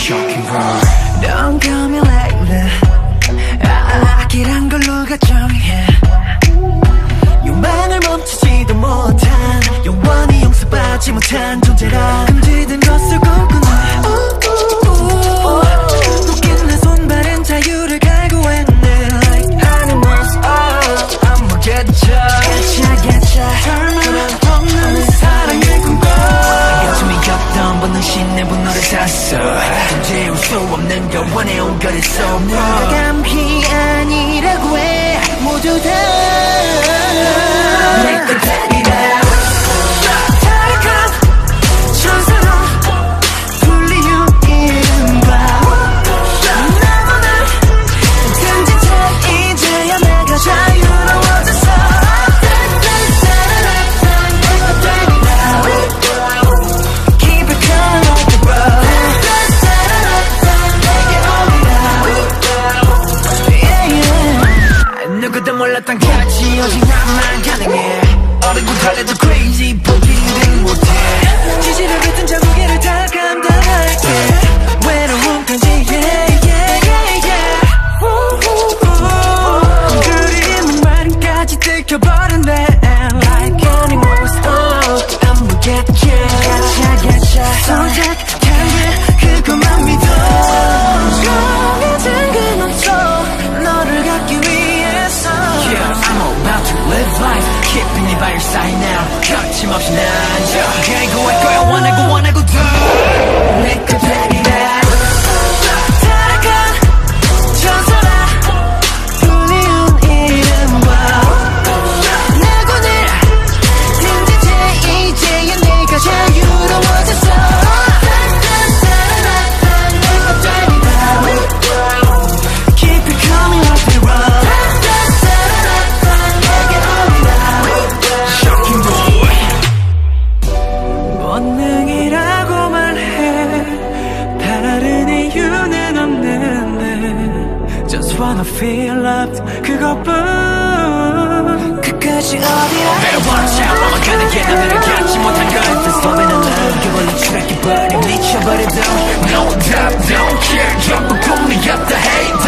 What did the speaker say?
shocking girl. Don't call me lately. 아기란 걸로 가정해. 욕망을 멈추지도 못한 영원히 용서받지 못한 존재라 금지된 것을 꿈꾸는 웃긴 내 손발은 자유를 갈구했네 Like animals, oh, I'm getcha 절망 없는 사랑을 꿈꿔 가슴이 겼던 본능신 내 분노를 샀어 존재할 수 없는 걸 원해온 걸 했어 감히 아니라고 해 모두 다 내 것들이라 타락한 천사로 불리운 이름과 나무는 등진 채 이제야 내가 자유로워졌어 내 것들이라 Keep it coming on the road 내게 오리라 누구도 몰랐던 가치 오직 나만 가능해 어리고 달래도 crazy 포기는 못해 지지를 뱉은 자무게를 다 감당할게 외로움까지 yeah yeah yeah yeah 그림은 말은까지 뜯겨버렸네 Like animals oh I'm getcha 선택한 게 그것만 믿어 정해진 그 멈춰 너를 갖기 위해서 Yeah I'm about to live life Keeping me by your side now 거침없이 난 계획할 거야 원하고 내 것들이라 타락한 천사라 불리운 이름과 나군을 등진 채 이제야 내가 자유로워졌어 내 것들이라 Keep it coming off the road 본능이라고만 해 다른 이유는 없는데 Just wanna feel loved 그것뿐 끝까지 어디라 매번 샤워만 가는 게 나를 갖지 못한 걸 This love and love 그걸로 추락해버려 미쳐버려도 No doubt don't care 전부 꿈이었다 Hey